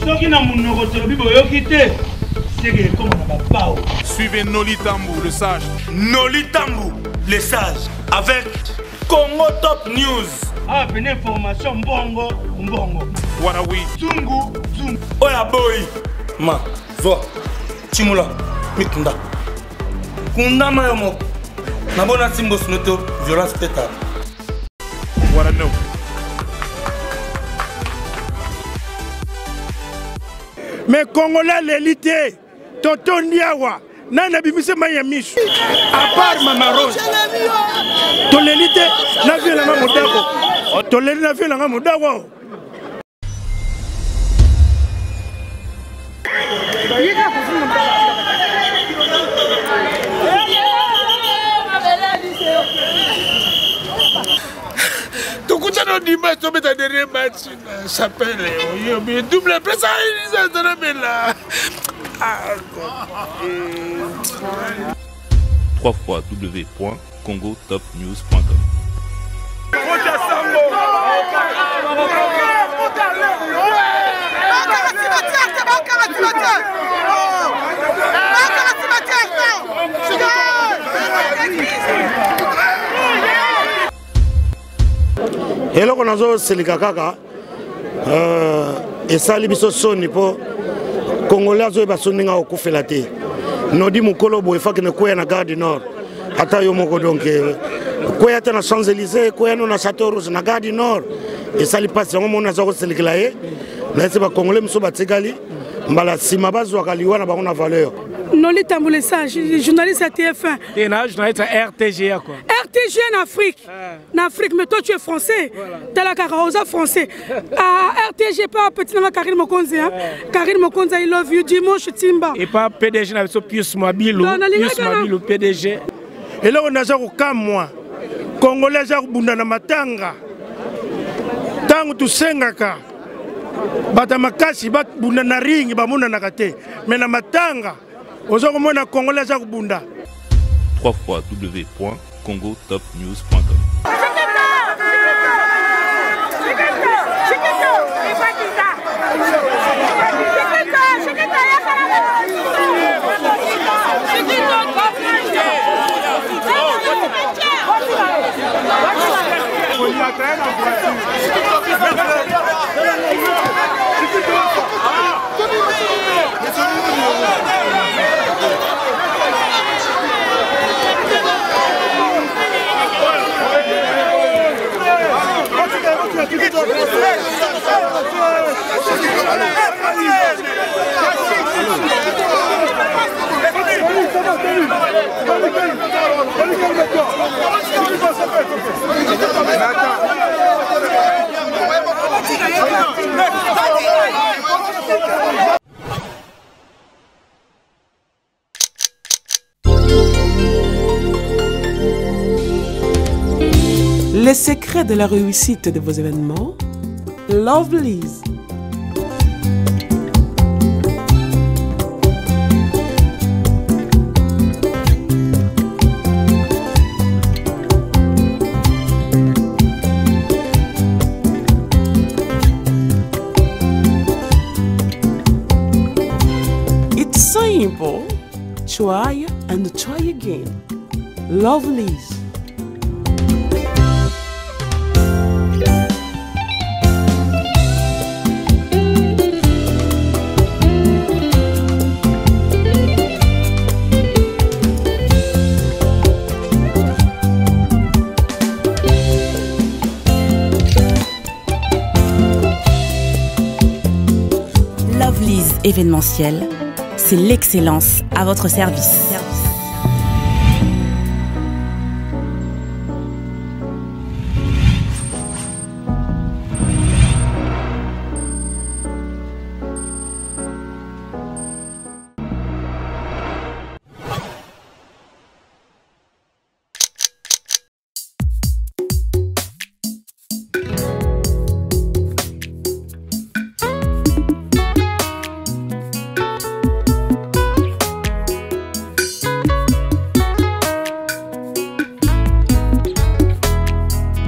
Suivez Noli Tambou, le sage. Noli Tambou, le sage. Avec Congo Top News. Ah, une information bongo. Warawi. Zungu. Oya boy. Ma, vo. Chimula, mikunda. Kunda mayomo. Nabona simbo snoto, violence pétale. What I know. Mais Congolais l'élite, Toto Ndiawa, Nana Bimise Mayamish, à part Mama Rose. To l'élite, n'a vu la Modago. To l'élite n'a vu la Modago. Tukutana dimanche to mettre dernier match s'appelle double presse ça là. www.congotopnews.com. Et là, on a dit que et ça, les bisous sont nipo Congolais ont besoin de nous faire nous dit mon colobo il faut que nous coyons na Gare du Nord. Ata yo moko donc coyons na Champs-Élysées, coyons na Château Rouge na Gare du Nord. Et ça, les patients on a dit que là, mais c'est pas Congolais muso batikali mbala sima bazwa kaliwa na bango na valeur. Noli Tambou le sage, journaliste à TF1. Et là, journaliste à RTGA quoi. RTG en Afrique. En Afrique, mais toi tu es français. Tu as la Caraosa français. À RTG, pas petit dans Karine Mokonzi. Karine Mokonzi, I love you, dimanche Timba. Et pas PDG, n'a pas Pius Mabilou. Pius Mabilou, PDG. Et là, on a dit que moi, Congolais, j'ai bunda na matanga. Tangu tu sengaka. Bata makasi, bat bunda na ringi, ba muna na kate. Mais na matanga. www.congotopnews.com. Les secrets de la réussite de vos événements, Lovelyz. It's simple. Try and try again. Lovelyz. Lovelyz événementiel, c'est l'excellence à votre service.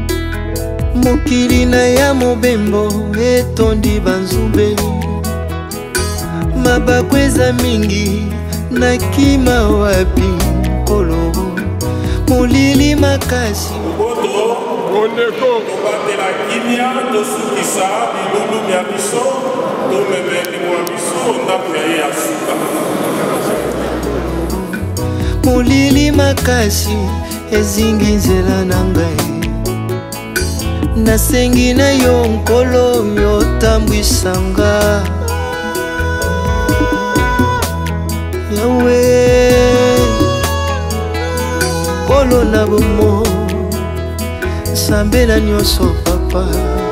Mokili na ya mobembo etondi banzube mabakweza mingi na kima wapi kolo molili makasi Ondeko tobatela kimia tosukisa bilulu ya biso tomemeli mwa biso ndako ya ye ya suka molili makasi ezingi nzela na ngai nasengi na yo nkolo miotambwisanga yawe kolo na bomo sambela nyonso papa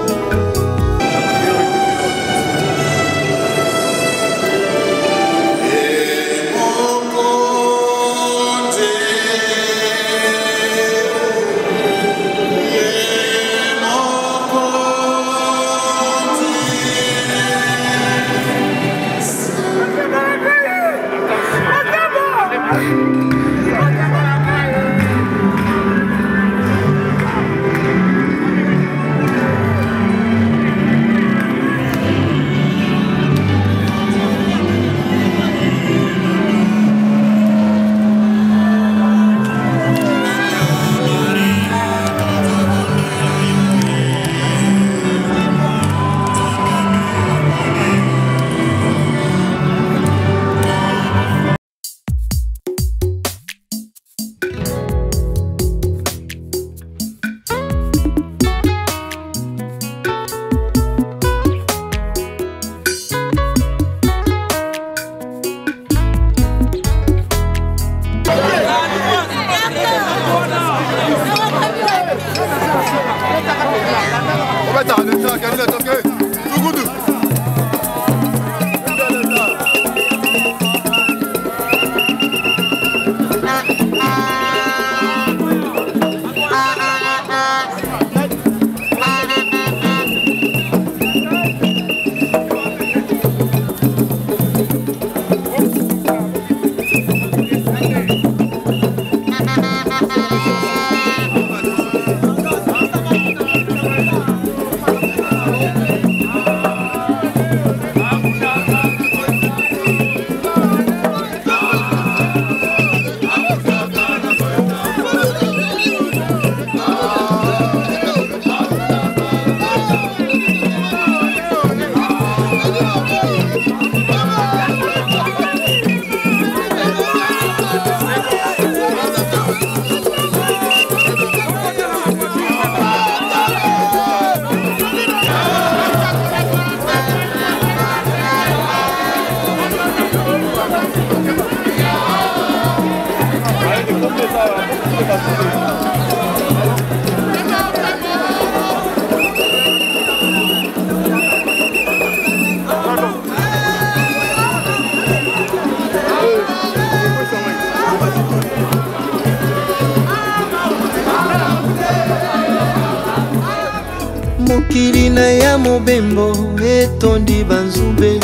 mokili na ya mobembo etondi banzube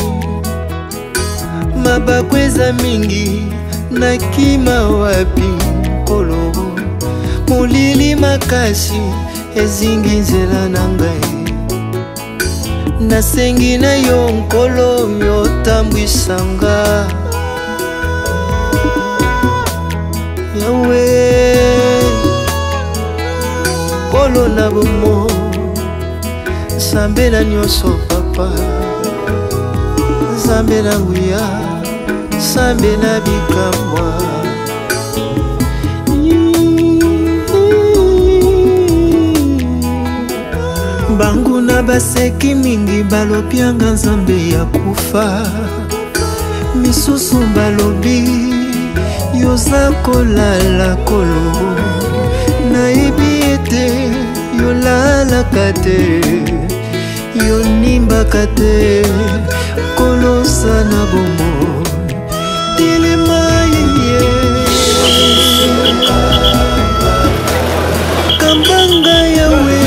mabakweza mingi na kima wapi kolo molili makasi ezingi nzela na ngai nasengi na yo nkolo miotambwisanga yawe kolo na bomo sambela nyonso papa sambela nguya sambela bikamwa bangu na baseki mingi balobianga nzambe ya kufa misusu balobi yoza kolala kolo nayebi ete yolalaka te yonimbaka te kolosa na bomo dilema yeye kambanga yawe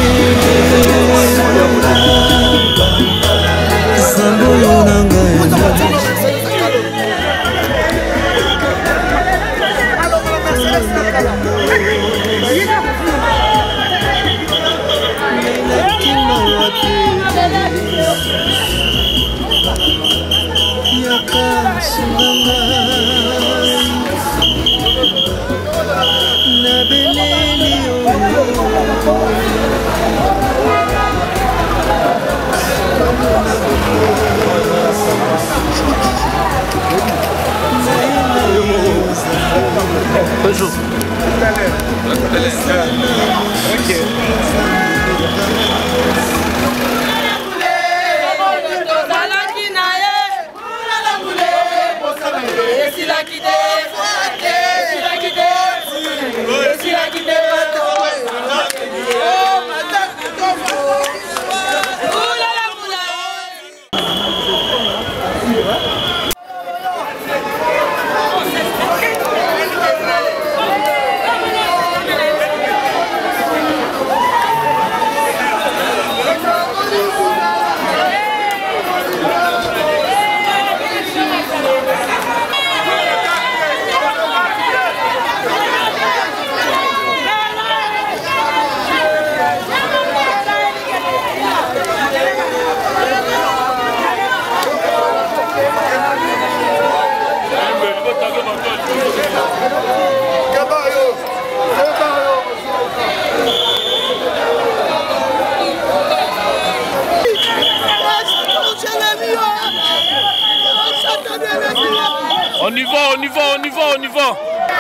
samboyo nanga Yaka On y va, on y va, on y va, on y va.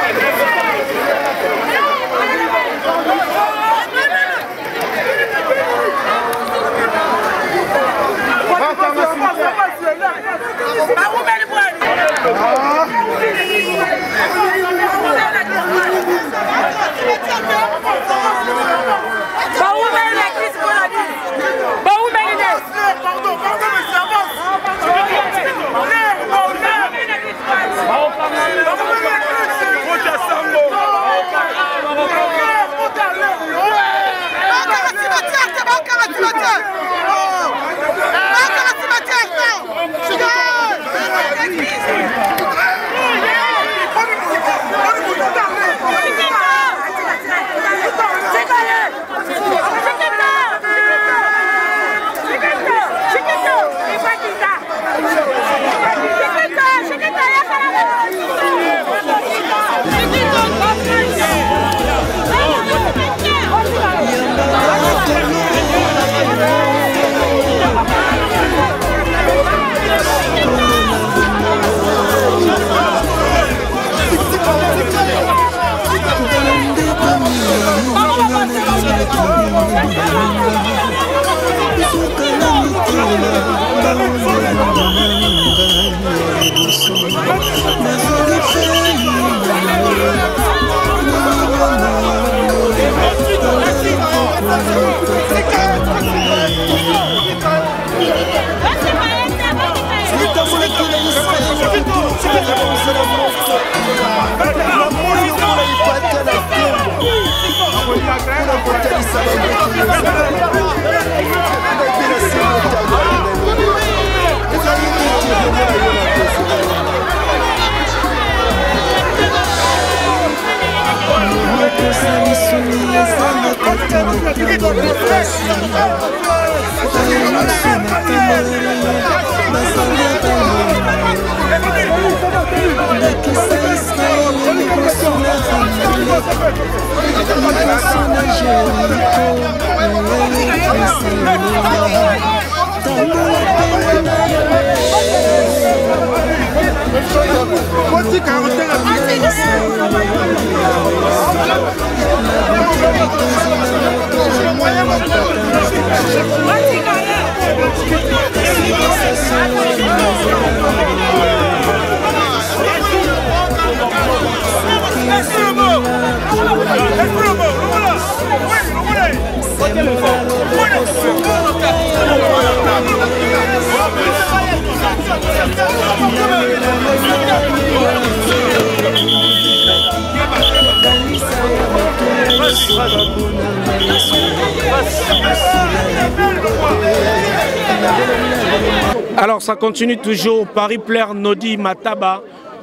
Alors ça continue toujours, Paris Plaire Nodi Mataba,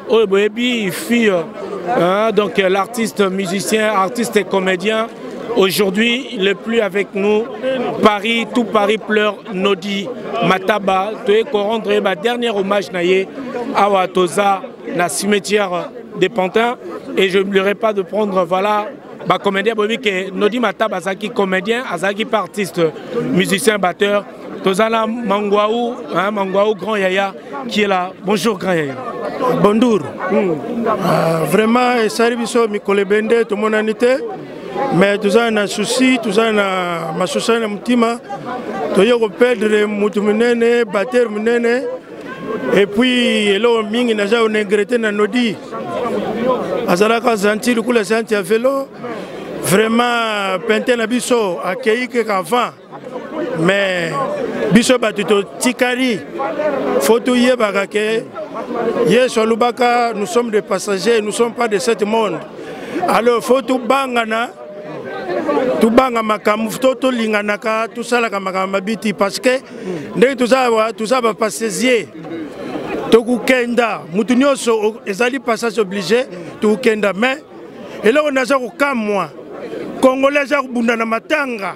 fille, donc l'artiste musicien, artiste et comédien. Aujourd'hui, il n'est plus avec nous. Paris, tout Paris pleure Nodi Mataba. Tu es rendre ma dernier hommage naïe à Watoza, la cimetière des Pantins. Et je n'oublierai pas de prendre, voilà, bah, comédien, que Nodi Mataba, Azaki comédien, Azaki artiste, musicien, batteur. Tozala Mangwaou, hein, Mangwaou Grand Yaya, qui est là. Bonjour Grand Yaya. Bonjour. Vraiment, ça arrive sur Mikole Bende, tout le monde en était. Mais tout ça, on a un souci, tout ça, on a ma souci, on a un petit peu. Tout ça, on perdre Moutoumene, Bater Mounen. Et puis, là, on a regretté dans nos dits. Azalaka Zanti, le coup, la Zanti a vélo. Vraiment, Pente Nabiso, accueilli qu'avant. Mais, Biso Batuto Tikari, Foto Yebagake, Yesolubaka, nous sommes des passagers, nous ne sommes pas de ce monde. Alors, Foto Bangana, tout banga makamou, tout linganaka, tout ça la makamabiti, parce que, dès tout ça va passer. Tout Kenda, Moutounioso, les alliés passage obligé, tout Kenda, mais, et là on a genre au moi, Congolais, genre Bundana Matanga.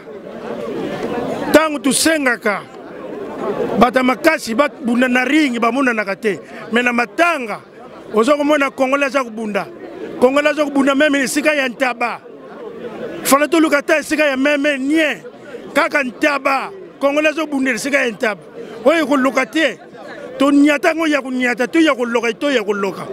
Tant tu sengaka batamakasi bat bunda na ringi bamuna nakate mais na matanga ozoko mona Congolais za kubunda Congolais za kubunda meme sika ya ntaba fala to lukata sika ya meme nie kaka ntaba Congolais za kubunda sika ya ntaba oyo ko lukate to nyata ngo ya kunyata to ya ko loka to ya ko loka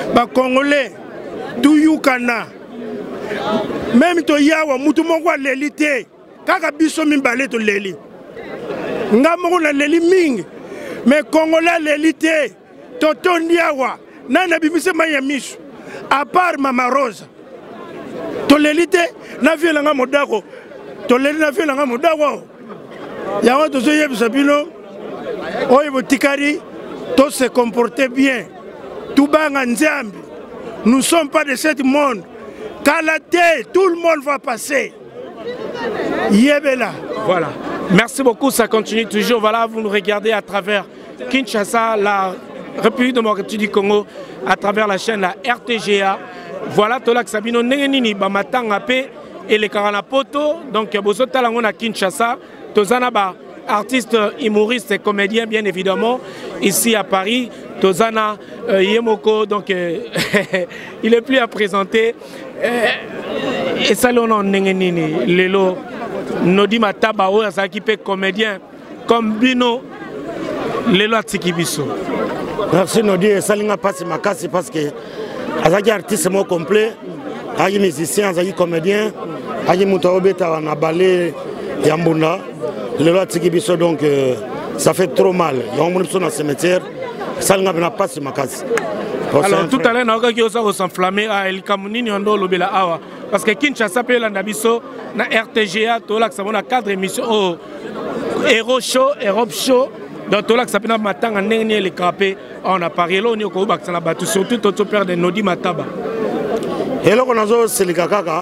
ba Congolais tout yukana même to yawa mutu moko leli te kaka biso mimbale to leli ngamo na leli mingi mais Congolais leli te to tondiawa nana bimise mayamisu à part Mama Rose to leli te na viela nga modako to leli na viela nga modako yawa to so yebisa bino oyo botikari to se comporter bien tout banga nzambi. Nous ne sommes pas de ce monde. Kalaté, tout le monde va passer. Yébela. Voilà. Merci beaucoup, ça continue toujours. Voilà, vous nous regardez à travers Kinshasa, la République démocratique du Congo, à travers la chaîne la RTGA. Voilà, Tolak Sabino Nengenini, Bamatanga P et les Karanapoto. Donc, Bozo Talangon à Kinshasa, Tozanaba, artiste, humoriste et comédien, bien évidemment, ici à Paris. Tozana Yemoko, donc il est plus à présenter. Et ça, l'on a Nengenini, Lelo, Nodi Mataba, qui peut comédien, comme Bino, Lelo Atikibiso. Merci Nodi, et Salinga passe ma casse parce que Azaki artiste mot complet, Azaki musicien, Azaki comédien, Azaki Moutaobeta, on a balé Yambunda, Lelo Atikibiso, donc ça fait trop mal. Il y a un monde dans le cimetière. Alors tout à l'heure, on a s'enflammé à El Kamounini parce que Kinshasa peut l'andabiso na RTGA, Tolak Sabona 4 émissions Hero Show, Europe Show, dans Tolak Sabina Matanga Nengne les crapés, on a parlé là, on est au Baksana Batu, surtout au père de Nodi Mataba. Et là, on a c'est le Kaka,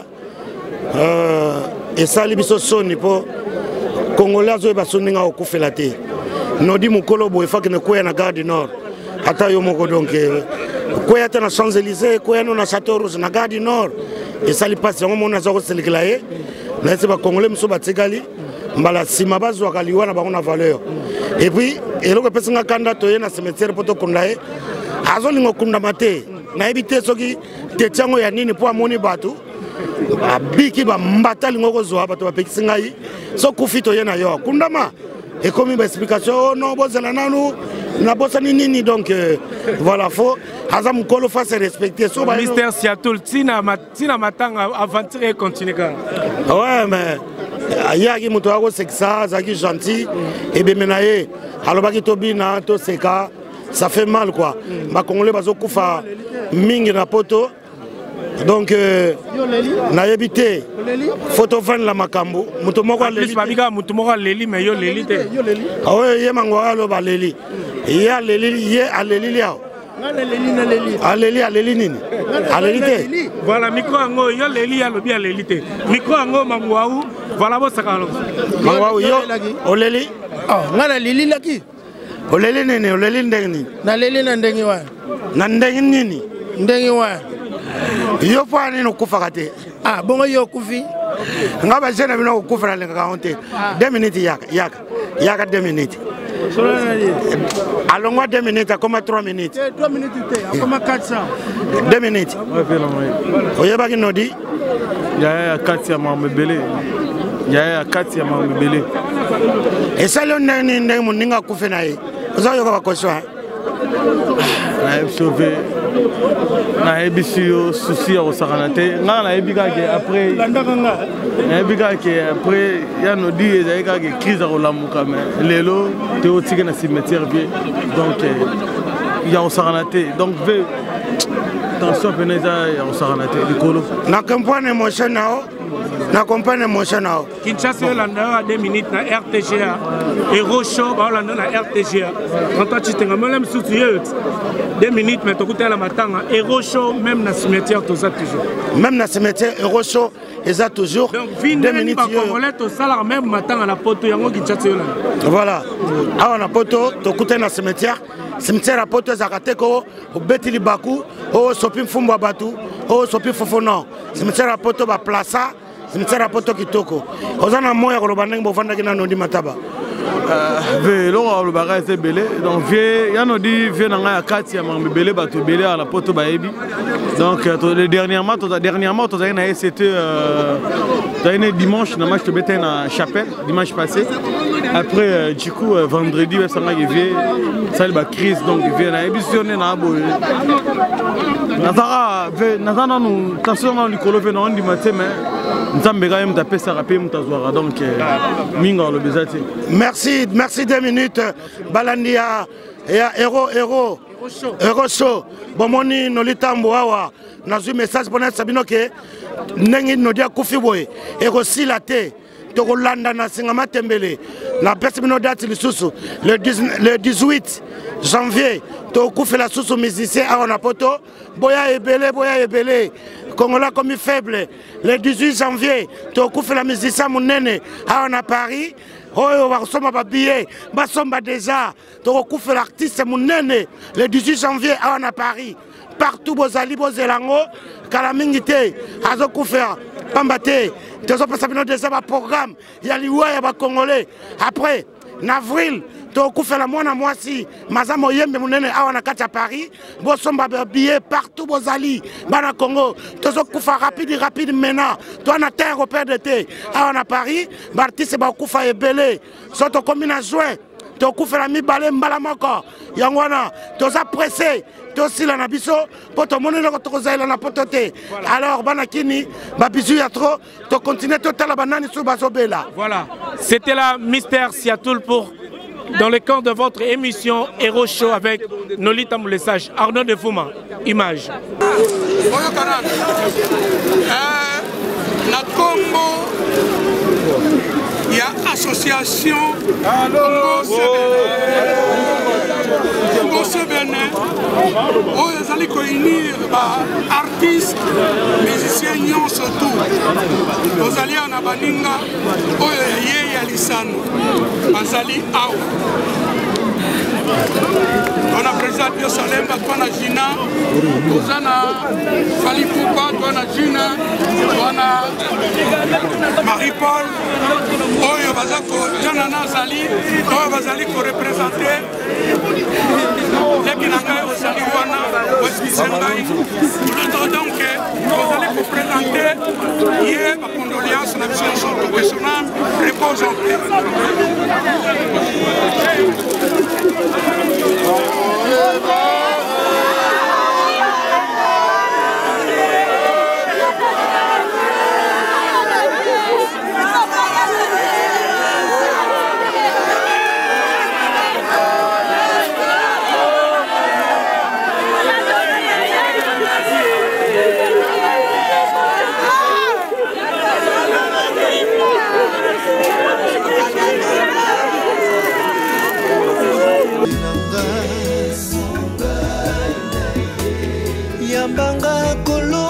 et ça, les bisous sont pour Congolais, ils sont au Koufelate. Nodi Mukolo, il faut que nous soyons à la gare du Nord. Ata yomoko donc quoi ata na Champs-Élysées quoi na Château Rouge na gare du Nord et ça li passe on mona zako selikelaye na c'est ba Congolais muso batikali mbala sima bazwa kaliwa na bango na valeur et puis eloko pesinga kanda toye na cimetière poto kundaye azolingo kunda mate na ebite soki tetyango ya nini po amoni batu abiki ba mbata lingo kozwa bato bapekisinga yi so kufito ye na yo kundama et comme une explication non bozela nanu na bossa nini donc voilà faut Azam Kolo fasse respecter so Mister Siatul tina matanga aventure et continue. Ouais mais yaki muto ako sexa zaki gentil et bemenaye alobaki tobina to seka ça fait mal quoi ba Congolais bazo kufa mingi na poto donc na yebité photo van la makambo muto moko leli babika muto moko leli mais yo leli te ah ouais ye mango alo ba leli ya leli ye aleli yao aleli nini aleli te voilà micro ngo yo leli ya lobi aleli te micro ngo mangwaou voilà bo sakalo mangwaou yo oleli ah ngala leli laki oleli nene oleli ndengni na leli na ndengi wa na ndengi nini ndengi wa yo fani no kufa kate ah bongo yo kufi ngaba jena bino kufa le ka honte 2 minutes yaka 2 minutes allons 2 minutes à comme 3 minutes 3 minutes te comme 400 2 minutes oyeba ki nodi ya kati ya mamebele ya kati ya mamebele et ça le ndenge muninga kufa na ye ozayo ka koswa na sauvé na ebisio souci au saranate nga na ebika ke après na ebika ke après ya no di ezaka ke crise au lamuka mais lelo te otike na cimetière bien donc ya au saranate donc ve tension peneza ya au saranate likolo na campagne émotionnelle na campagne émotionnelle Kinshasa landa 2 minutes na RTGA Hero Show ba landa na RTGA quand tu tenga même sous 2 minutes mais tokuta la matanga Hero Show même na cimetière tout ça toujours même na cimetière Hero Show eza toujours donc 2 minutes ba congolais to sala même matanga na poto yango Kinshasa landa voilà awa na poto tokuta na cimetière à poto zakateko obeti libaku o sopi mfumba batu o sopi fofono cimetière à poto ba plaça cimetière à poto kitoko ozana moya ko lobanda ngbo fanda kina Nodi Mataba eloko alobaka eza ebele donc vie yano di vie na ngai ya kati ya makambo ebele bato ebele ala po to bayebi donc dernièrement tozalaki na ye c'était dimanche na match tobetaki na chapelle dimanche passé après du coup vendredi esangaki vie sali bacrise donc vie nayebi so nde na boye naza nanu tension nano likolo mpe naondima te mais nzambe ka ye moto apesaka mpe moto azwaka donc mingi alobi eza te. Merci 2 minutes balandi ya Hero Show bomoni nolitambo awa nazwi message mpona sabino ke ndenge nodi akufi boye ekosila te tokolanda na singa matembele na pesi bino date lisusu le 18 janvier tokufela susu musicien awa na poto boya ebele Congolais comme faible le 18 janvier tokufela musicien munene awa na Paris oyo bakosomba babillet basomba déjà tokokufela artiste munene le 18 janvier awa na Paris partout bozali bozelango kala mingi te azokufela pamba te tozopesa bino déjà baprogramme ya liwa ya bacongolais après en avril tokufela mwana mwasi maza moyembe munene awa na kati ya Paris bosomba babillet partout bozali bana Congo tozokufa rapide maintenant toi na terre au père de te awa na Paris baartiste bakufa ebele so tokomi na juin tokufela mibale mbala moko yango wana toza pressé tosila na biso po tomoni loko tokozaela na poto te alors bana kini babizu ya trop to continuer totala banani so bazobela. Voilà, c'était la Mystère Siatoul pour dans le cadre de votre émission Hero Show avec Nolita Moulessage, Arnaud de Fouma, image. La Congo, il y a association Congo Sebene, où ils allaient réunir artistes, musiciens surtout. Ils allaient en Abaninga, où il y a Lissano, ils allaient à on a présenté au Salemba, on a Gina, on a Fali Poupa, on a Gina, on a Marie-Paul, on a Janana Zali, on va représenter les Kinanga au Saliwana, au Spissengaï. Donc, vous allez vous présenter hier ma condoléance à la mission professionnelle, repose en paix. Yambanga kolo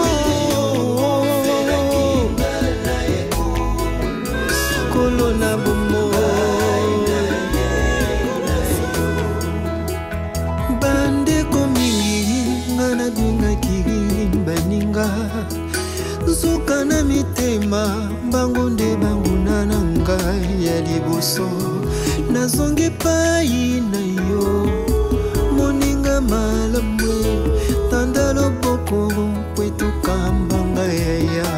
kolo na bomo bande komingi ngana binga kiri baninga zuka na mitema bangonde banguna nanga ya liboso nazonge pai na yo moninga malamu tandalo boko kwetu kambanga yaya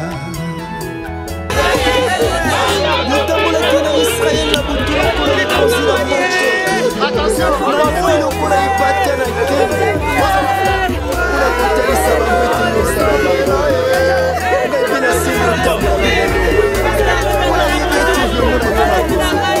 yotambola kena Israel na butu lokola likozi na moto lafo lokola ipate na kembe kuna kutelisa bamwete mosala ebina sino tambo kuna libeti vyomoto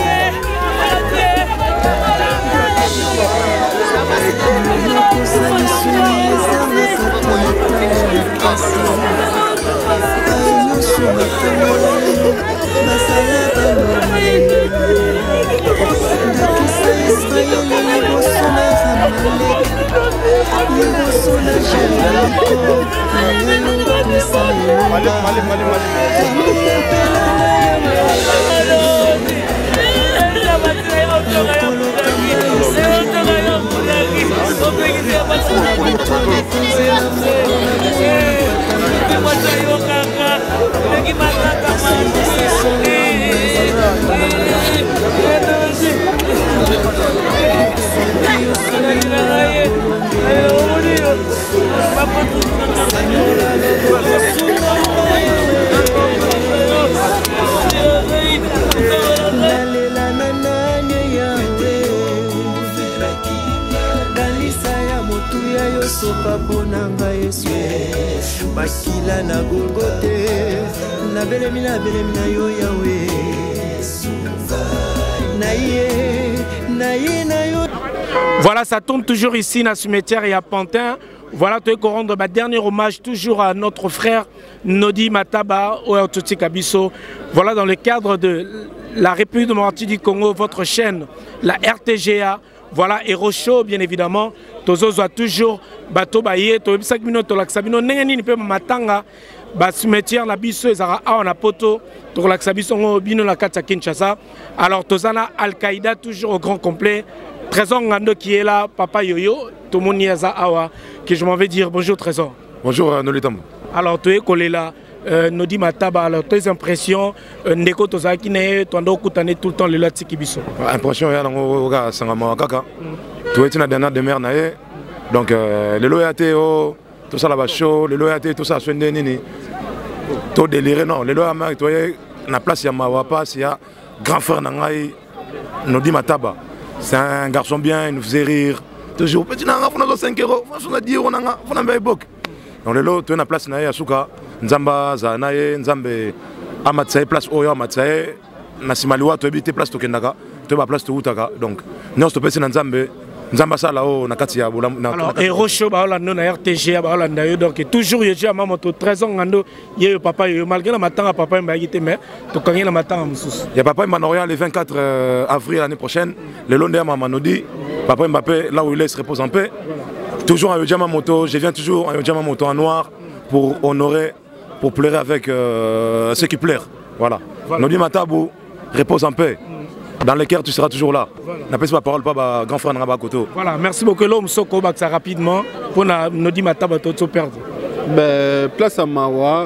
soka bonanga Yesu bakila na Golgote na belemi na yo Yawe na yo. Voilà, ça tourne toujours ici dans le cimetière et à Pantin. Voilà, tu es rendre ma dernier hommage toujours à notre frère Nodi Mataba au Ototi Kabiso. Voilà, dans le cadre de la République démocratique du Congo, votre chaîne, la RTGA. Voilà, Héros Show, bien évidemment. Tozo soit toujours bateau baye, to 5 minutes to laksabino nengeni ni pe matanga ba cimetière na biso ezara a na poto to laksabiso ngo bino la kata Kinshasa. Alors tozana Al-Qaïda toujours au grand complet. Trésor Ngando qui est là, Papa Yoyo, Tomoni Aza Awa, que je m'en vais dire bonjour Trésor. Bonjour Nolitambo. Alors tu es collé là, Nodi Mataba, alors tes impressions, Ndeko Tozaki ne, Tondo Koutane tout le temps le Latiki Biso. Impression, ya nango ga sangama kaka. Tu es une dernière demeure nae. Donc le loyauté tout ça là-bas chaud, le loyauté tout ça swende nini. Tout déliré non, le loyauté tu es na place ya Mawapa, il y a grand frère nangai Nodi Mataba. C'est un garçon bien, il nous faisait rire. Toujours, petit nanga, on a 5 euros, on a 10 euros, on a un époque. Donc le lot, tu as une place nae asuka, Nzamba, Zanae, Nzambe, Amatsae, place Oyo, Amatsae, Nasimaliwa, tu habites place Tokendaka, tu as place Toutaka. Donc, nous, tu peux Nzambe, Nzamba ça là-haut, Nakatia. Alors, Héros Show, na RTG, donc toujours, il y a maman, 13 ans, il y a papa, malgré la matin, papa, il m'a dit, mais tu connais la matin, il y a papa, il m'a le 24 avril l'année prochaine, le long de maman nous dit, papa Mbappé, là où il est, se repose en paix. Toujours en Yojama Moto, je viens toujours en Yojama Moto en noir pour honorer, pour pleurer avec ceux qui pleurent. Voilà. Nodi Matabou, repose en paix. Dans les cœurs, tu seras toujours là. N'a pas la parole, pas grand frère Naba Koto. Voilà, merci beaucoup. L'homme Soko ça rapidement pour Nodi Mataba tout perdre. Place à Mawa,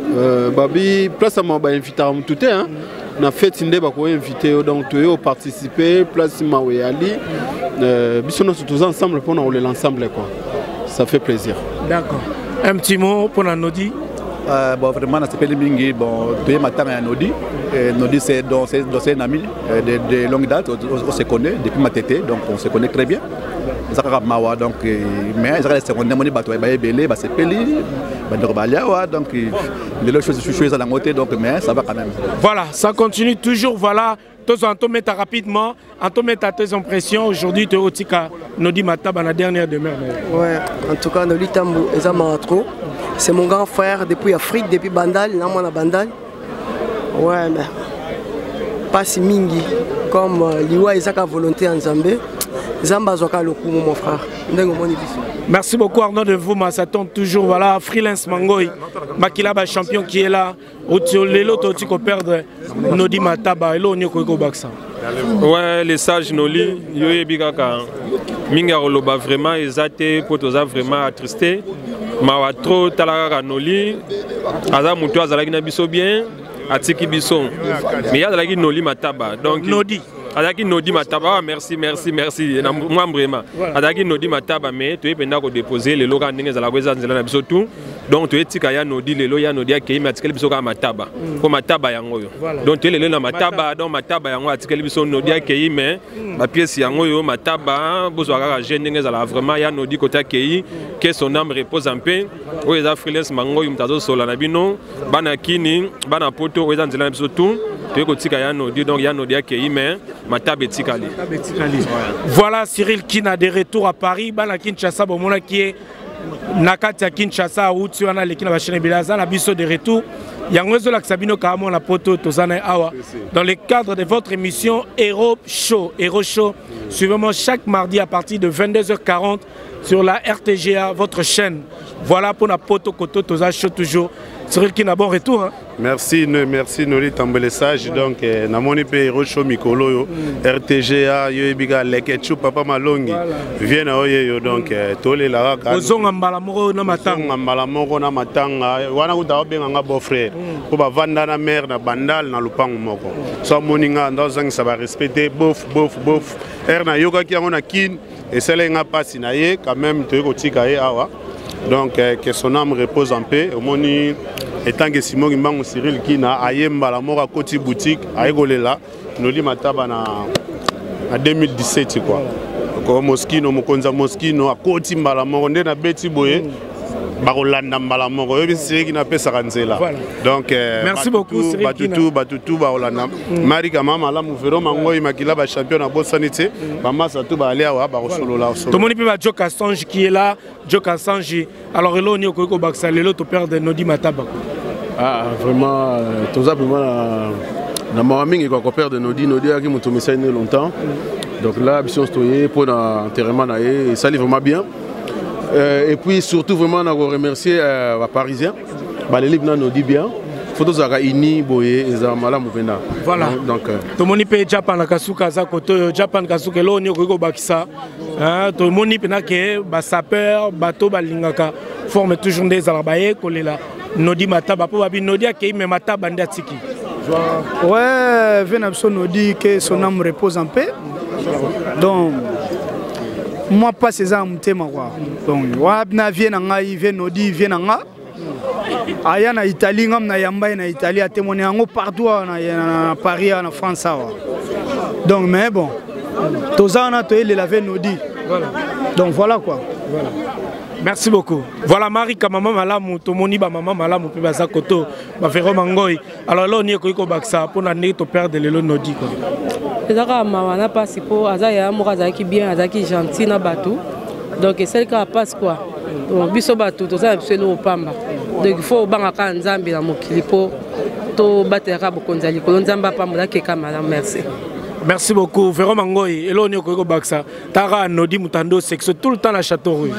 Babi, place à Mawa, invité à tout hein. Na fait inde ba ko invité donc tu participer place Mawa Ali. Bisons tous ensemble pour nous l'ensemble quoi. Ça fait plaisir. D'accord. Un petit mot pour Nodi. Bon, vraiment, c'est Mingi. Bon, tu es matin à Nodi. Nodi, c'est un ami de longue date. On se connaît depuis ma tête, donc on se connaît très bien. Mawa, donc, mais je reste on est bateau, c'est Peli, donc les choses je suis à la moitié, donc mais ça va quand même. Voilà, ça continue toujours. Voilà, tous en tout mettre rapidement, en tout mettre tes impressions. Aujourd'hui, tu es au Tika Nodi Mataba la dernière demeure. Ouais, en tout cas, Nodi Tambu et trop. C'est mon grand frère depuis Afrique, depuis Bandal, là moi Bandal. Ouais, mais pas si mingi comme Liwa Isaka volonté en Zambie. Zamba Zoka le coup mon frère. Merci beaucoup Arnaud de vous, ça tombe toujours. Voilà, Freelance Mangoy, Makilaba champion qui est là. L'autre qui perdre Nodi Mataba et l'autre qui Baksa. Ouais, les sages Noli, Yoye Bigaka, Mingaroloba vraiment, ils étaient pour tous vraiment attristés. Mawa trop Talara Noli, Aza Moutou Azalagina Biso bien, Atiki Biso. Mais il y a Zalagi Noli Mataba. Donc, Nodi. Adaki Nodi Mataba, merci. Moi vraiment. Adaki Nodi Mataba, mais tu es pendant que déposer les logas n'engagent la voix dans Biso tout. Donc tu es Tikaya Nodi, les loyas Nodi à Kéim, Atikel Biso Mataba. Comme Mataba Yangoyo. Donc tu es le Mataba, donc Mataba Yango, Atikel Biso Nodi à Kéim, mais ma pièce Yangoyo, Mataba, Boswara Gêne, vraiment ya Nodi Kota Kéi, que son âme repose en paix. Où est Freelance Mangoyo, Mtazo Solanabino, Banakini, Banapoto, où est dans Biso tout. Tu es Tikaya Nodi, donc Yanodi à Kéim, mais Mataba et Tikali. Voilà Cyril qui a des retours à Paris, Banakin Chassa, Bomona qui est. Nakatia Kinshasa ou tu en as l'équipe de Bilaza, la biso de retour. Yangozo Laksabino Karamon la poto Tozana Awa. Dans le cadre de votre émission Héros Show, suivez-moi chaque mardi à partir de 22h40 sur la RTGA, votre chaîne. Voilà pour la poto Koto Toza Show toujours. Cyril qui n'a bon retour. Hein. Merci Noli Tambelesage. Donc, Namoni Pe Rocho Mikolo, RTGA, Yobiga, Lekechu, Papa Malongi, viennent à Oyo. Donc, Tolé la Raka. Ozonga Mbalamoro na Matanga. Mbalamoro na Matanga. Wana Uta Obenga beau frère. Pour vendre na mère, na Bandal, na Lupang Moko. So Moninga, dans un ça va respecter, bof. Erna Yoga qui a un kin, et celle n'a pas sinaye, quand même, tu es awa. Donc, que son âme repose en paix. Au moni, étant que Simon Imbango Cyril qui n'a ayemba la mort à côté boutique, à Egolela, nous li mataba en 2017 quoi. Donc, Moskino, Mokonza Moskino, à côté la mort, on est na beti boye. Barolanda Malamoro, c'est qui n'a pas Saranzela. Donc, merci beaucoup, Batutu, Barolanda. Marie Kamama, la Mouvero, Mango, Makila, champion à Bossanité, Mama Satou, Baléa, Barosolo. Tout le monde peut Joe Cassange qui est là, Joe Cassange. Alors, là, on est au Koko Baksa, l'autre père de Nodi Mataba. Ah, vraiment, tout ça, vraiment, la mamie est le père de Nodi a qui m'a tombé longtemps. Donc là, mission stoyée pour l'enterrement, et ça allait vraiment bien. Et puis surtout vraiment on a remercié les Parisiens, les Libanais nous dit bien. Photos à Ini, Boye, et Zamala Mouvena. Voilà. Donc tout le monde peut Japan la Kasuka Zakoto, Japan Kasuka là on est au Bakisa. Tout le monde peut que bas sapeur, bateau balingaka forme toujours des alabaye collé là. Nodi Mataba pour babi Nodi a qui me Mataba ndatiki. Ouais, Venabso nous dit que son âme repose en paix. Donc moi pas ces âmes téma quoi. Donc wabna vient nga vient Nodi vient nga. Aya na Italie ngam na yamba na Italie a témoigné en partout na Paris en France ça. Donc mais bon tous on a toé les laver Nodi. Voilà. Donc voilà quoi. Voilà. Merci beaucoup. Voilà Marie Kamama Malamu, Tomoni ba maman Malamu pe baza koto, ba Ferro Mangoy. Alors là on est ko baksa pour na to père de Lelo Nodi quoi. Ezaka mawana passe pour azaya moraza qui bien azaki gentil na batou. Donc celle qui passe quoi. Donc biso batou to ça absolument pamba. Donc il faut banga ka nzambe na mokili po to batera bokonzali ko nzamba pamba ke kamala merci. Merci beaucoup, Ferro Mangoy. Et là, on est au Baksa. Tara, Nodi, Moutando, sexe, tout le temps à Château-Rouge.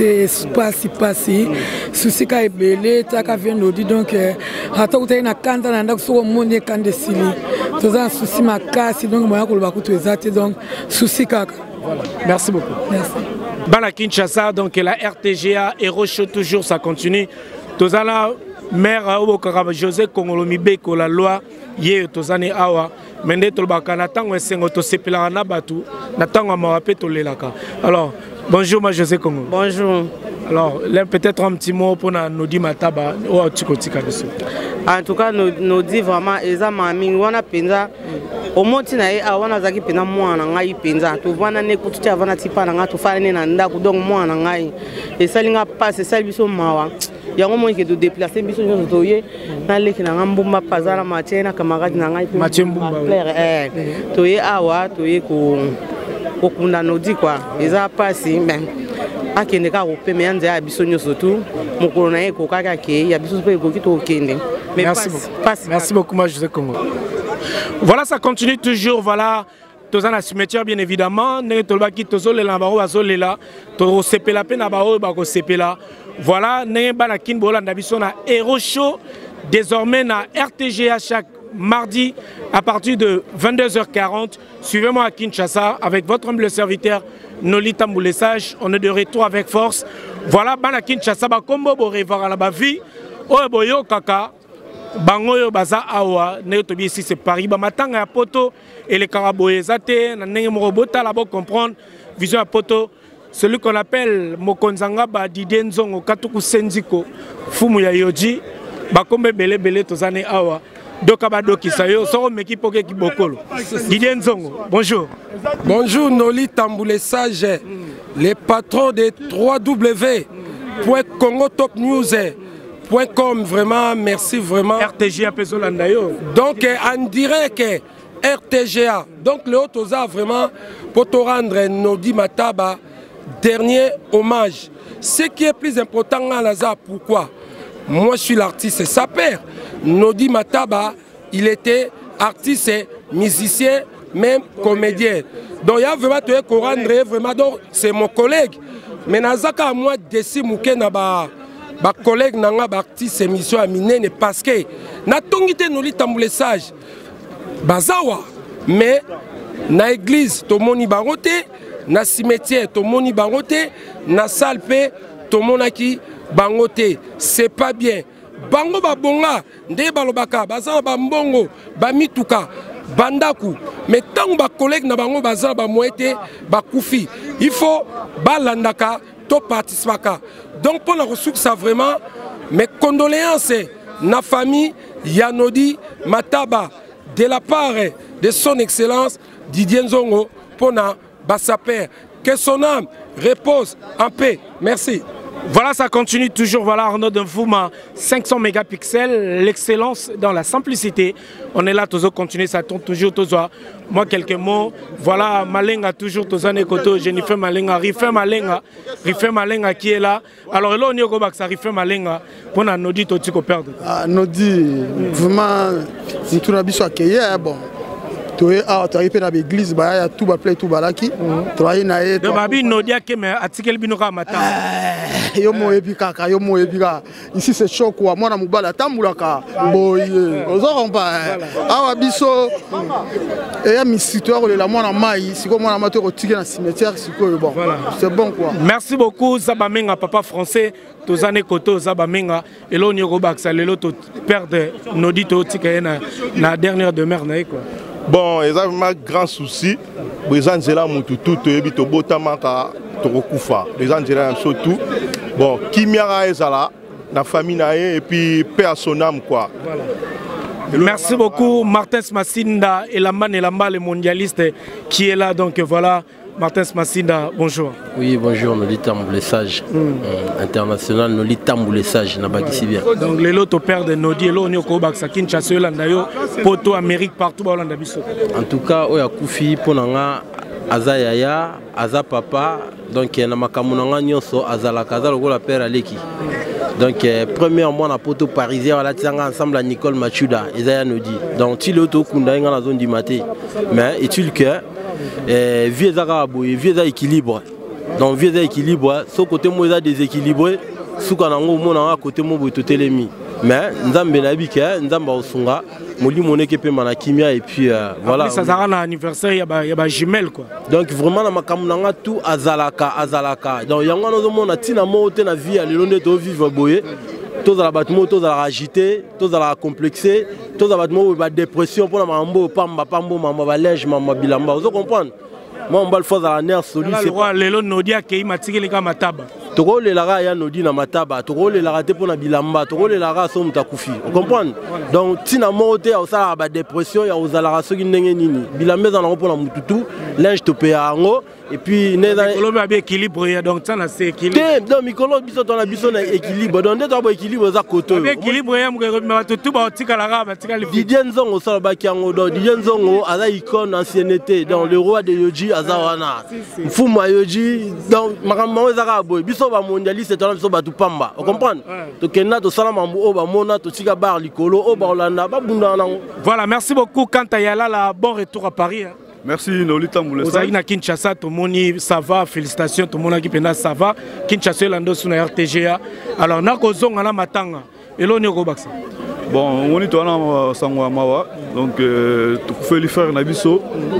Passé. Souci est belé, Taka vient Nodi. Donc, à toi, tu as une cante, on a sur le monde, quand de Sili. Tu as un souci, ma casse, donc, moi, je vais vous donc, souci, Kaka. Merci beaucoup. Merci. Bala Kinshasa, donc, la RTGA, Héros Show, toujours, ça continue. Tu as la maire, José Kongolomibe, la loi, hier, tu as awa. Mende tolbaka na tango esengo to sepela na batu na tango mawape tolelaka. Alors bonjour ma José Congo. Bonjour. Alors peut-être un petit mot pour Nodi Mataba ou Tikotika dessus. En tout cas Nodi vraiment eza mami wana penza au moti na ye awana zaki pena mwana ngai penza to vana ne kututi avana tipa na ngato fala ne na ndako donc mwana ngai et salinga passe sali biso mawa. Yango mo ke de déplacer biso nyo toye na leki na ngambumba pazala machena camarade na ngai machembumba toye awa toye ko kunda Nodi quoi eza pasi ben akende ka ko peme anze ya biso nyo surtout mokolo na ye ko kaka ke ya biso pe ko kito kende. Merci beaucoup moi José Congo. Voilà, ça continue toujours, voilà. Tous en la cimetière bien évidemment, ne tolbaki tozole la baro azolela, to sepela pe na baro ba ko sepela. Voilà, ne banakin bola ndabiso na Héros Show désormais na RTGA chaque mardi à partir de 22h40. Suivez-moi à Kinshasa avec votre humble serviteur Noli Tamboulesage. On est de retour avec force. Voilà, bana Kinshasa ba kombo bo revoir la ba vie. Oyo boyo kaka bangoyo baza awa ne tobi ici c'est Paris ba matanga ya poto et les caraboyezate na ndenge mo robota la bo comprendre vision à poto celui qu'on appelle Mokonzanga ba Didenzongo Katuku Senziko fumu ya Yoji ba kombe belé tozane awa doka ba doki sayo so meki poke ki bokolo Didenzongo. Bonjour. Bonjour Noli Tamboulesage, les patrons des 3W.CongoTopNews.com, vraiment, merci vraiment. RTGA Pesolandayo. Donc, on dirait que RTGA, donc le Haut-Oza vraiment, pour te rendre Nodi Mataba, dernier hommage. Ce qui est plus important à Lazare, pourquoi? Moi, je suis l'artiste, c'est sa père. Nodi Mataba, il était artiste, musicien, même comédien. Donc, il y a vraiment te rendre, vraiment, donc c'est mon collègue. Mais Nazaka, moi, Dessi Mouké Naba. ba collègue nanga ba artiste émission à minene parce que na tongité noli tambule sage bazawa mais na église to moni bangote na cimetière to moni bangote na salle pe to monaki bangote c'est pas bien bango babonga nde balobaka bazana ba mbongo ba mituka bandaku mais tant ba collègue na bango bazana ba moete ba kufi il faut balandaka to participaka donc pour la ressource ça vraiment mes condoléances na famille Yanodi Mataba de la part de son excellence Didier Nzongo pour na Bassaper que son âme repose en paix. Merci. Voilà, ça continue toujours. Voilà, Arnaud Denfouma, 500 mégapixels, l'excellence dans la simplicité. On est là, toujours continuer, ça tourne toujours. Moi, quelques mots. Voilà, Malenga, toujours, Tozane Koto, Jennifer Malenga, Rife Malenga qui est là. Alors, là, on y a ça, Rife Malenga, pour Nodi, Totiko perdre. Nodi, vraiment, c'est tout l'habitude à accueillir, bon. Tu es à l'église, il y a tout le tout balaki. Tu es na e. De babi Nodia qui me article binoka mata. Yo mo ebika, yo mo ebika. Ici c'est chaud quoi. Moi na mubala tambulaka. Boye. Ozo pas. Awa biso. Et ya mi histoire la moi na mai, siko moi na mato rotike na cimetière siko bon. C'est bon quoi. Merci beaucoup Zabamenga papa français. Tozane Koto Zabamenga et là on y robaksa lelo to perdre Nodi to tika na dernière demeure na quoi. Bon, il y a un grand souci. Les gens sont là, tout les gens sont tout. Bon, qui m'a là, la famille et puis paix à son âme quoi. Merci beaucoup Martin Massinda et Lamba le mondialiste qui est là donc voilà. Martin Massinda, bonjour. Oui, bonjour, Noli Tamboulé Sage, international, Noli Tamboulé Sage, Nabaki bien. Donc, les lots au père de Nodi, l'eau Nyoko Baksakin, Chasseur Landayo, Poto, Amérique, partout dans l'Andabiso. En tout cas, Oya Koufi, Ponanga, Aza Yaya, Aza Papa, donc Namakamunanga Nyonso, Aza la Kaza, le la père Aleki. Donc, premièrement, on a Poto parisien, on a ensemble à Nicole Machuda, Isaiah Nodi. Donc, si l'auto Kunda dans la zone du maté, mais est-il que vieux équilibre. Donc vieux équilibre, ce côté moi déséquilibré, ce qu'on a mon côté moi télémi. Mais nzambe na bika nzamba osunga moli moneke pe manakimia et puis voilà. Ça sera l'anniversaire il y a jumelle quoi. Donc vraiment na makamuna tout azalaka. Donc yango no mona tina mo te na vie à lelonde to vivre boye. Tous à la battement, tous à la agité, tous à la complexé, tous à la battement, la dépression pour la mambo, pambo, mamba lège, mamba bilamba. Vous comprenez? Moi, on va le faire à la nerf solide. C'est quoi les lots Nodia qui m'a tiré les gars mataba. Toro les lara ya Nodi na mataba, toro les lara te pour la bilamba, toro les lara sont mutakufi. Vous comprenez? Donc tina mote ya osala ba dépression ya ozalara soki ndenge nini. Bilamba za na pour la mututu, linge to pe ango. Et puis, Mikolo a bien équilibré, donc ça c'est équilibre. Non, Mikolo biso ton abiso na équilibre. Donc dès to équilibre za koto. Bien équilibré, mais tout ba tika la raba, tika le. Didier Nzongo sala ba kiango donc Didier Nzongo aza icône ancienneté dans le roi de Yoji azawana. Mfuma Yoji donc makambo za boy. Biso ba mondialiste to biso ba tupamba. Vous comprenez? To kena to sala mambo o ba mona to tika bar likolo o ba olanda ba bunda nango. Voilà, merci beaucoup Kanta Yala la bon retour à Paris. Merci Noli Tamboulé Sage. Vous avez na Kinshasa, tout le monde ça va, félicitations, tout le monde qui pena ça va. Kinshasa lando sur la RTGA. Alors na kozonga na matanga. Elo ni robaksa. Bon, on est en Sangwa Mawa, donc tu fais le faire Nabiso,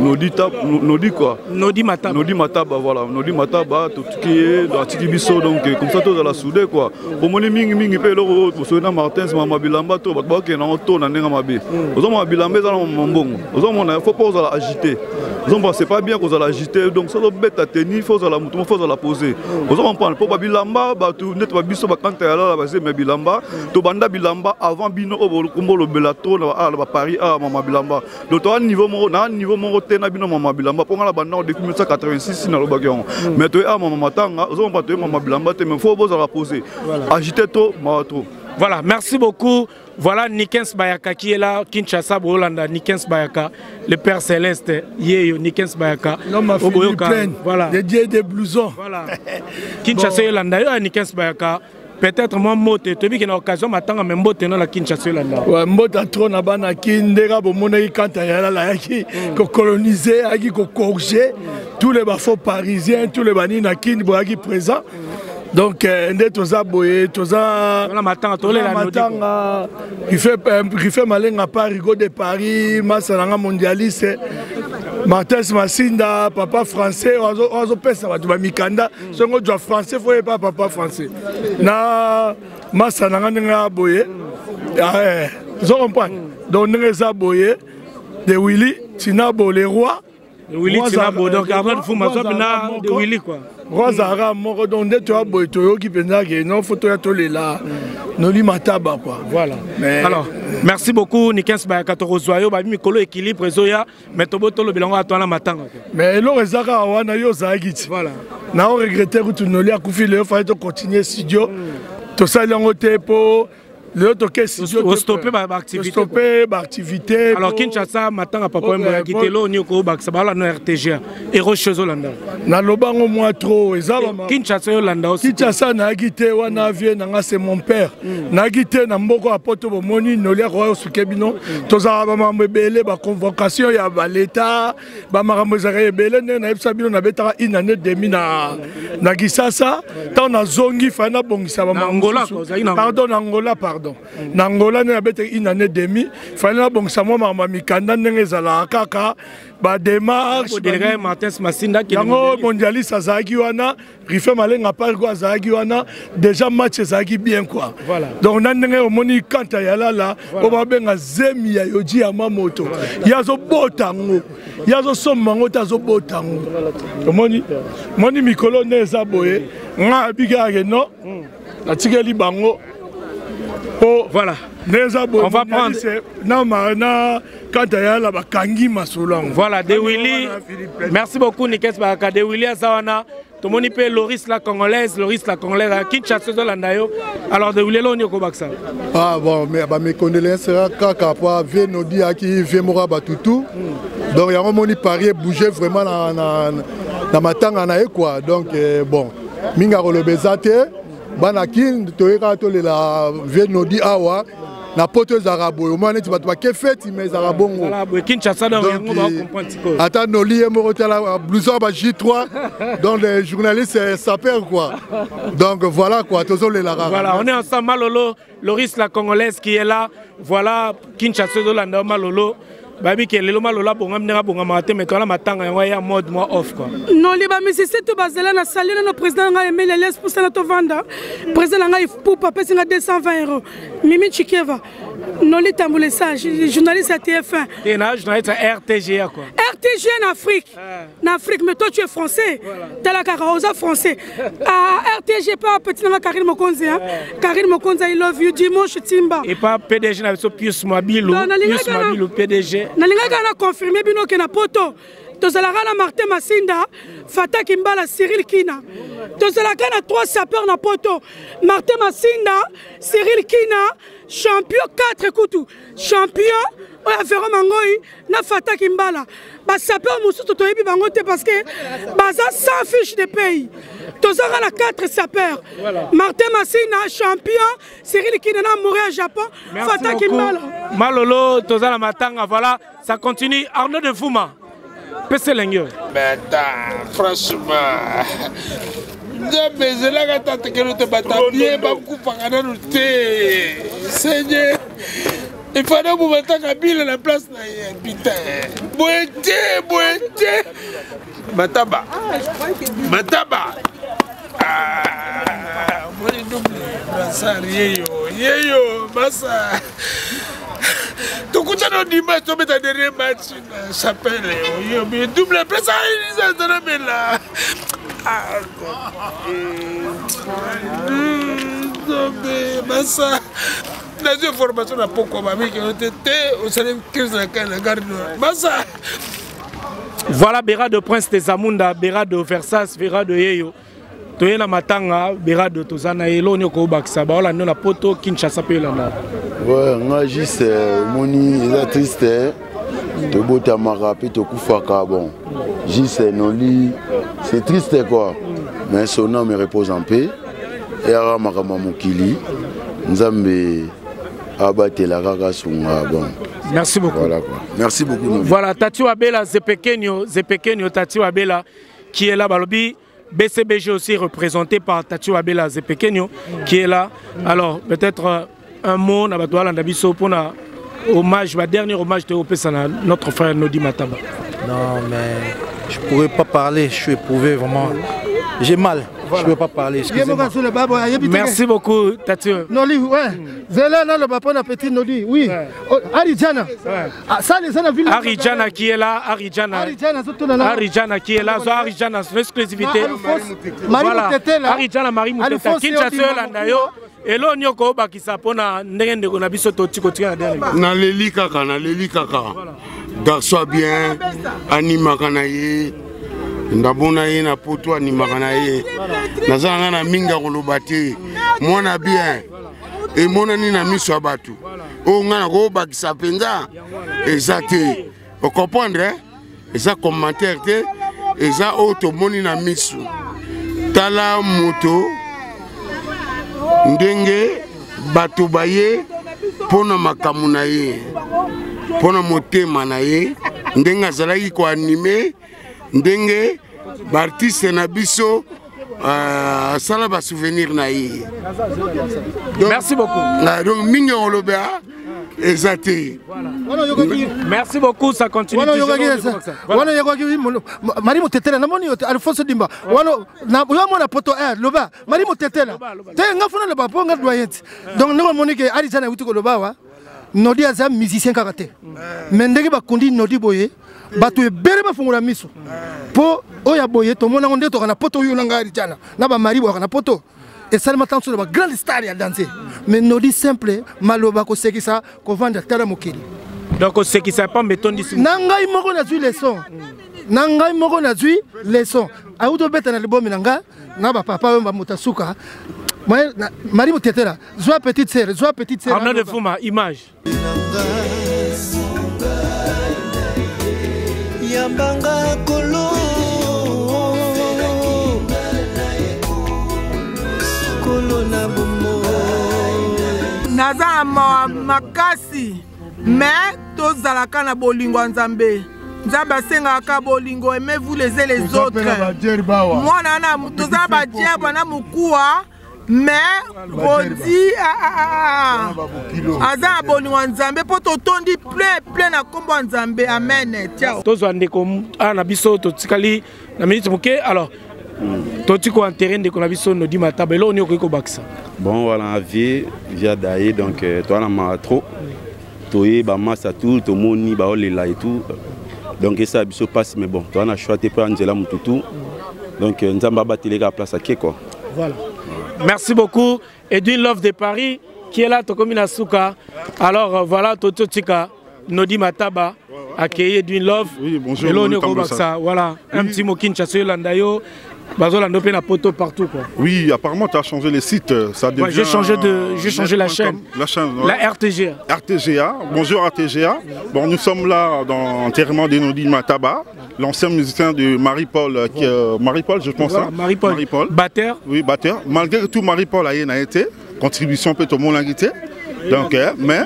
Nodi quoi? Nodi Mataba, voilà, Nodi Mataba, tout qui est dans Tikibiso, donc comme ça, tout à la soudée quoi. Pour moi, mingi paye l'euro, pour ceux Martin, Mama Bilamba, tout, bah, qui est en tour, dans un mabi. Aux hommes, Bilamba, dans mon bon. Aux hommes, il faut pas agiter. Aux hommes, c'est pas bien qu'on allait agiter, donc ça doit bête à tenir, il faut la mouton, il faut la poser. Aux hommes, on parle, pour Bilamba, tu n'es pas biso, quand tu es là, mais Bilamba, tu banda Bilamba avant Bino. Le Bellato à Paris à Mama Bilamba. Donc tu as un niveau mon tena bino Mama Bilamba pour la bande depuis 1986 dans le baguion. Mais tu es à Mama Matanga, on va te Mama Bilamba, mais faut vous la poser. Agiter tout, mato. Voilà, merci beaucoup. Voilà Nikens Bayaka qui est là, Kinshasa, Bolanda, Nikens Bayaka, le Père Céleste, Yeyo, Nikens Bayaka. L'homme a fait plein, voilà. Des dieux des blousons. Voilà. Kinshasa, Yolanda, Nikens Bayaka. Peut-être moi mote tu as l'occasion m'attendre même mote dans la Kinshasa là. Ouais, mote trop na bana kindera bo monai kanta ya la yaki ko coloniser aki ko corriger tous les bafos parisiens tous les bani na kin bo aki présent. Donc, nde toza boye, toza matanga, qui fait malenga Rigo de Paris, Massananga mondialiste, Martins Massinda, papa français, ozo pesa batu ba mikanda, songo jwa français faut pas papa français. Na Massananga nga boye, vous comprenez? Donc nga boye de Willy, Tinabo les rois. Willy Tinabo, donc avant de fou mazo bina de Willy quoi. Rosara moko donc tu as boye toyo ki penza ke non photo ya tolela. Noli mataba quoi. Voilà. Alors, merci beaucoup Nikens ba katorozoyo ba mikolo équilibre zoya mais tobo tolo bilango atwana matanga. Mais lo ezaka wana yo zagiti. Voilà. Na on regretter que tu noli akufi le fallait continuer studio. To salango tepo le stopper l'activité. Alors Kinshasa matanga papa mbo kitelo ni ko baksa bala no RTG et Rochezo landa. Na lobango moi trop ezala Kinshasa yo landa aussi. Kinshasa na gité wana vie na c'est mon père. Na gité na mboko apoto bo moni no lia ko sukebino tozala ba mambele ba convocation ya ba l'état ba marambo zaka belé na epsa bino na betaka une année demi na Kinshasa tant na zongi fana bongisa ba Angola pardon Angola pardon. Nangola na bete une année demi fallait bon ça moi mama mikanda ndenge zala kaka ba démarche délégué Martins Massinda qui est mondialiste azaki wana rife malenga par quoi azaki wana déjà match azaki bien quoi. Voilà. Donc ndenge omoni kanta ya lala o ba benga zemi ya yoji ya mamoto yazo botango yazo somango tazo botango omoni moni mikolo neza boye nga biga no atikeli bango. Oh, voilà. On va prendre. Voilà, De Willy. Merci beaucoup, Nikes Baraka. De Willy Azawana. Tout le monde peut Loris la Congolaise, Kinshasa Landayo. Alors, De Willy, on est au Baksa. Ah bon, mais mes condoléances, Kaka, Venodi, Aki, Vemora, Batutu. Donc, il y a un moment où Paris bougeait vraiment dans ma tanga, quoi. Donc, bon, Minga Rolobezate. Banakin toyeka to la venodi awa na poto zarabo yo mane ti bato ba ke feti mais zarabongo voilà bo Kinshasa donc on va comprendre tiko ata no lié mo la blouson ba J3 donc les journalistes ça perd quoi donc voilà quoi tozo le la voilà on est ensemble Malolo Loris la Congolaise qui est là voilà Kinshasa de Landa Malolo babi ke lelo malola bonga mnenga bonga mate mais toi la matanga ya mode moi off quoi non liba mais c'est tout bazela na salir no président nga Emile les pour ça to vanda président nga pour papa singa 220 €. Mimi Chikeva non li tamboule ça journaliste à TF1 et na journaliste à RTG quoi RTG en Afrique mais toi tu es français t'as la caraosa français à RTG pas petit na Karim Mokonzi hein Karim Mokonzi I love you dimanche Timba et pas PDG na so Pius Mabilo PDG nalinga na confirmer bino ke na poto tozalaka na Martin Massinda Fata Kimbala Cyril Kina tozalaka na 3 sapeurs na poto Martin Massinda Cyril Kina champion 4 kutu champion oya Véro Mangoi na Fata Kimbala ba sapeurs mususu toyebi bango te parce que baza sans fiche de pays tozalaka na 4 sapeurs Martin Massinda champion Cyril Kina na Montréal Japon Fata Kimbala Malolo tozala matanga voilà ça continue Arnaud de Fouma PC Lengue. Mais franchement, je la tante que nous te battons bien, beaucoup par nous Seigneur, il fallait vous mettre à la place putain. Boité. Mataba. Moi Yeyo, Massa. Tout le monde dit que tu as un dernier match, s'appelle double presse, là. Dans une formation à Poko, qui ont été au salaire 15 de la garde. Voilà Béra de Prince de Zamunda, Béra de Versas, Béra de Yeyo. Toyena matanga Béra de Tozana et l'on yoko baksa ba la na poto Kinshasa pe la na. Ouais, nga juste moni est triste. To bota marape to kufaka bon. Juste noli c'est triste quoi. Mais son âme repose en paix. Et ara makama mokili. Nzambe abatela kaka sunga bon. Merci beaucoup. Voilà quoi. Merci beaucoup. Voilà Tati Wabela Zepekenyo Tati Wabela qui est là balobi BCBG aussi représenté par Tatio Abela Zepekenyo qui est là. Alors peut-être un mot na batwa landabiso pour na hommage, dernier hommage de notre frère Nodi Mataba. Non mais je pourrais pas parler, je suis éprouvé vraiment. J'ai mal. Voilà. Je ne peux pas parler, excusez-moi. Merci beaucoup, Tatio. Noli, ouais. Zéla, non, le papa, petit Noli, oui. Arijana. Arijana qui est là, Arijana qui est là, Arijana, son exclusivité. Voilà, Arijana, Marie Mouteta, Kinshasa, Landayo. Et là, on a un qui s'appelle Ndenge on a biso totiko tia dernier. Na leli kaka. Garçon bien, anima kanaye. Ndabona ye na poto animaka na ye nazanga na minga koloba te mwana bien emonani na miso ya bato oyo nga na kobakisa mpenza eza te okomprendre eza commentaire te eza oyo tomoni na miso tala moto ndenge bato baye mpona makambo na ye mpona motema na ye ndenge azalaki koanime ndenge bartiste na biso sala ba souvenir na ye. Merci beaucoup. Donc mingi olobea ezate. Merci beaucoup, ça continue. Wana yokoki Marie Motetela na moni Alphonse Dimba. Wana na mona poto loba Marie Motetela. Te ngafuna le bapo nga doyenti. Donc ngo moni ke Arijana wuti ko loba wa. Nodi aza musicien karaté. Mendeki ba kundi Nodi boye. Bato ebele bafungula miso po oya boye to mona ngonde to kana poto yo nanga Arijana na ba mari bo kana poto et seulement tant sur ba grande star ya danser mais Nodi simple maloba ko sekisa ko vanda tala mokili donc sekisa pas metondi sim nangai moko na zui leçon nangai moko na zui leçon auto beta na libomi nanga na ba papa ba mutasuka Marie Motetela joie petite sœur Arnaud de Fuma image Yambanga kolo na bomo naza makasi mais tozalaka na bolingo ya Nzambe Nzambe asengaka bolingo aimez-vous les uns les autres mwana na tozala badiable na mokuwa mais bodi aza bolingo ya Nzambe po totondi plein na kombo ya Nzambe amen ciao tozwa ndeko na biso totikali na minute moke alors totiko enterré ndeko na biso Nodi Mataba elo ni okiko bakisa bon voilà avier via daye donc toi na ma trop toye ba massa tout to moni ba olela et tout donc ça biso passe mais bon toi na choix te pas Angela Mututu donc Nzamba bateleka place à quoi voilà. Merci beaucoup. Edwin Love de Paris qui est là, Tokomina Souka. Alors voilà, Tototika, Nodi Mataba, accueilli Edwin Love. Oui, bonjour. Voilà, un petit mot Kinshasa, Landayo. Bazolando pe na poto partout quoi. Oui, apparemment tu as changé les sites, ça devient. Ouais, j'ai changé la chaîne. La RTGA. RTGA. Bonjour RTGA. Bon, nous sommes là dans l'enterrement de Nodi Mataba, l'ancien musicien de Marie-Paul Marie-Paul je pense voilà, Marie-Paul. Batteur. Oui, batteur. Malgré tout Marie-Paul a été contribution peut tout le monde a été. Donc,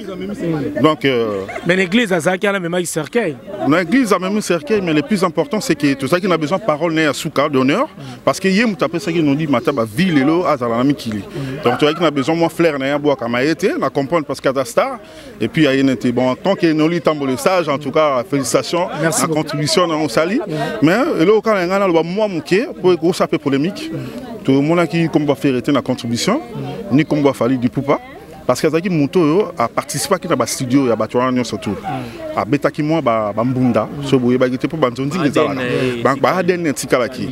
mais l'église a ça même un cercueil. L'église a même un cercueil, mais le plus important c'est que tout ça qui a besoin de parole n'est à souka d'honneur, parce que hier nous tapé ça qui nous dit Mataba ville et l'eau à Zalami Kili. Donc tout ça qui a besoin moi flair n'a bois comme a été, on comprendre parce qu'il y a star et puis il y a été bon tant que nous lui tambo le sage en tout cas félicitations à contribution dans sali. Mais là quand on a le moi manqué pour gros ça fait polémique. Tout le monde qui comme va faire été la contribution ni comme va falloir du poupa. Parce que Zaki Mouto a participé à la studio et à Batuan surtout. A Betaki moi Bambunda, so boye bagité pour Banzondi les ala. Ba den tikalaki.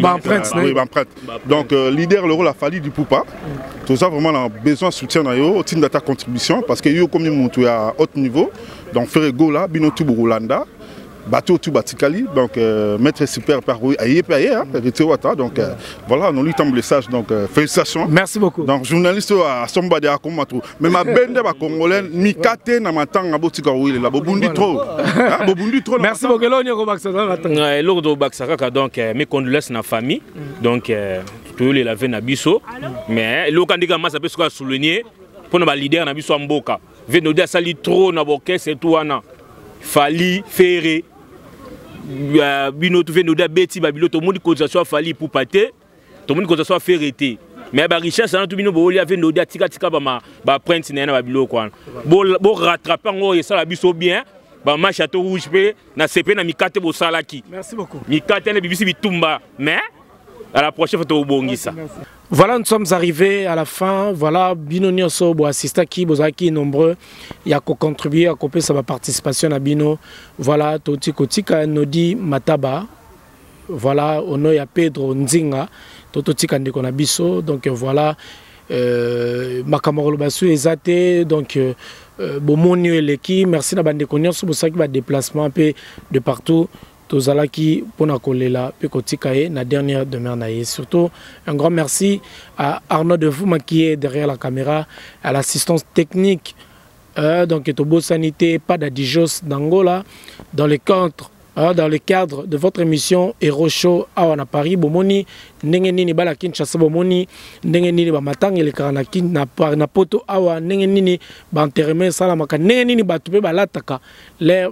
Donc leader le rôle a fallu du poupa. Tout ça vraiment a besoin de soutien na yo, team data contribution parce que yo comme Mouto à haut niveau. Donc faire go là, bino tout Burulanda. Bateau tout batikali donc maître super par aïe donc voilà nous lui tombe le sage donc félicitations merci beaucoup donc journaliste à Sombade à Komatou mais ma bende ba congolais mikate na matanga botika oui la bobundi trop merci beaucoup là on est au Baksa matanga l'ordre au Baksa donc mes condoléances na famille donc tout les laver na biso mais le candidat ma ça peut se souligner pour nos leader na biso mboka veno dia sali trop na boke c'est tout wana fali ferré bino tu venu da beti babilo to moni cotisation fali pour pater tout le monde qu'on soit fait arrêter. Mais la richesse, c'est tout le monde qui a fait nos tika print na babilo quoi. Bon rattraper en ça la biso bien. Ba ma château rouge pe na CP na mikate bo salaki. Merci beaucoup. Mikate na bibisi bitumba mais à la prochaine photo bongisa. Voilà, nous sommes arrivés à la fin. Voilà, Bino Nyonso, bo assista qui bozaki nombreux, il y a contribué à couper sa participation à Bino. Voilà, Toti Kotika Nodi Mataba. Voilà, ono ya Pedro Nzinga, Toti Kandeko na biso. Donc voilà, Makamoro Basu ezate donc Bomoni Eleki, merci na bande Nyonso bosaki ba déplacement un peu de partout. Tozalaki pona kolela pe kotikae na dernière demeure naie. Surtout un grand merci à Arnaud de Vouma qui est derrière la caméra, à l'assistance technique donc Tobo Sanité, pas d'Adijos d'Angola dans le cadre de votre émission Hero Show à Paris. Bomoni ndenge nini bala Kinshasa bomoni ndenge nini ba matang ele karana na poto awa ndenge nini ba enterrement sala maka ndenge nini ba tupe balataka l'air.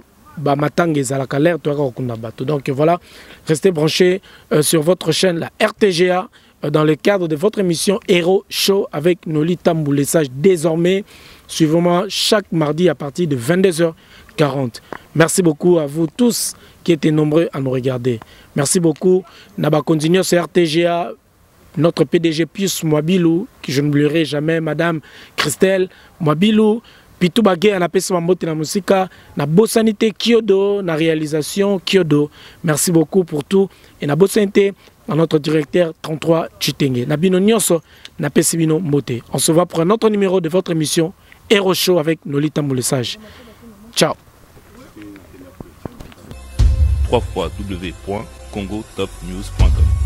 Donc voilà, restez branchés sur votre chaîne, la RTGA, dans le cadre de votre émission Hero Show avec Noli Tamboulessage. Désormais, suivez-moi chaque mardi à partir de 22h40. Merci beaucoup à vous tous qui étaient nombreux à nous regarder. Merci beaucoup. Naba continue sur RTGA. Notre PDG Pius Mwabilou, qui je n'oublierai jamais, Madame Christelle Mwabilou. Pitou Bagé a appelé sa mbote na musika, na bosanité Kyodo, na réalisation Kyodo. Merci beaucoup pour tout. Et na bosanité à notre directeur 33 Chitenge. Na bino nyonso, na pesibino mbote. On se voit pour un autre numéro de votre émission Hero Show avec Noli Tamboulessage. Ciao. www.congotopnews.com